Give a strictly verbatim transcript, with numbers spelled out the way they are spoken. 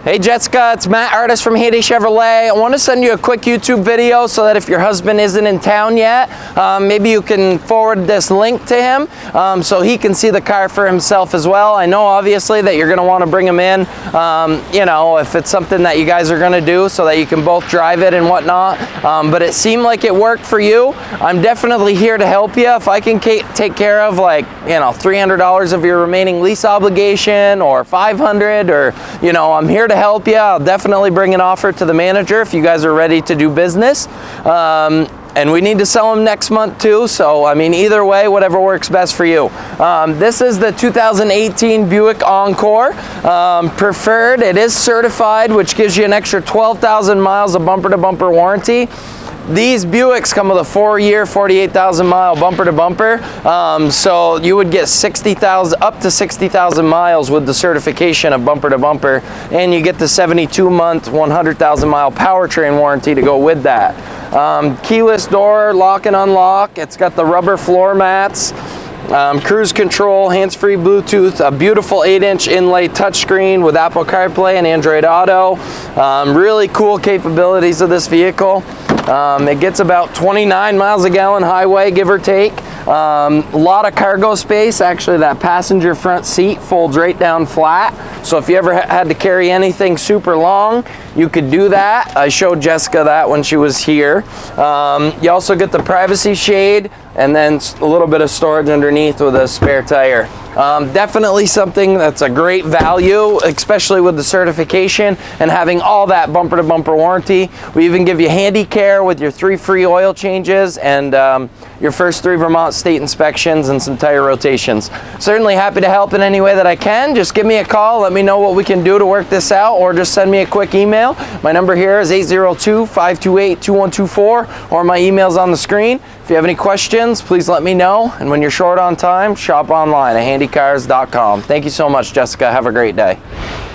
Hey Jessica, it's Matt Artist from Heyday Chevrolet. I want to send you a quick YouTube video so that if your husband isn't in town yet, um, maybe you can forward this link to him um, so he can see the car for himself as well. I know obviously that you're going to want to bring him in, um, you know, if it's something that you guys are going to do so that you can both drive it and whatnot. Um, but it seemed like it worked for you. I'm definitely here to help you. If I can take care of like, you know, three hundred dollars of your remaining lease obligation or five hundred dollars, or, you know, I'm here to help you. I'll definitely bring an offer to the manager if you guys are ready to do business. Um, and we need to sell them next month too. So, I mean, either way, whatever works best for you. Um, this is the two thousand eighteen Buick Encore um, Preferred. It is certified, which gives you an extra twelve thousand miles of bumper-to-bumper warranty. These Buicks come with a four-year, forty-eight thousand mile bumper-to-bumper, um, so you would get sixty thousand, up to sixty thousand miles with the certification of bumper-to-bumper, and you get the seventy-two month, one hundred thousand mile powertrain warranty to go with that. Um, keyless door, lock and unlock. It's got the rubber floor mats. Um, cruise control, hands-free Bluetooth, a beautiful eight inch inlay touchscreen with Apple CarPlay and Android Auto. Um, really cool capabilities of this vehicle. Um, it gets about twenty-nine miles a gallon highway, give or take. Um, a lot of cargo space. Actually, that passenger front seat folds right down flat. So if you ever ha had to carry anything super long, you could do that. I showed Jessica that when she was here. Um, you also get the privacy shade and then a little bit of storage underneath with a spare tire. Um, definitely something that's a great value, especially with the certification and having all that bumper-to-bumper warranty. We even give you handy care with your three free oil changes and um, your first three Vermont state inspections and some tire rotations. Certainly happy to help in any way that I can. Just give me a call, let me know what we can do to work this out, or just send me a quick email. My number here is eight zero two, five two eight, two one two four, or my email's on the screen. If you have any questions, please let me know. And when you're short on time, shop online at handy cars dot com. Thank you so much, Jessica. Have a great day.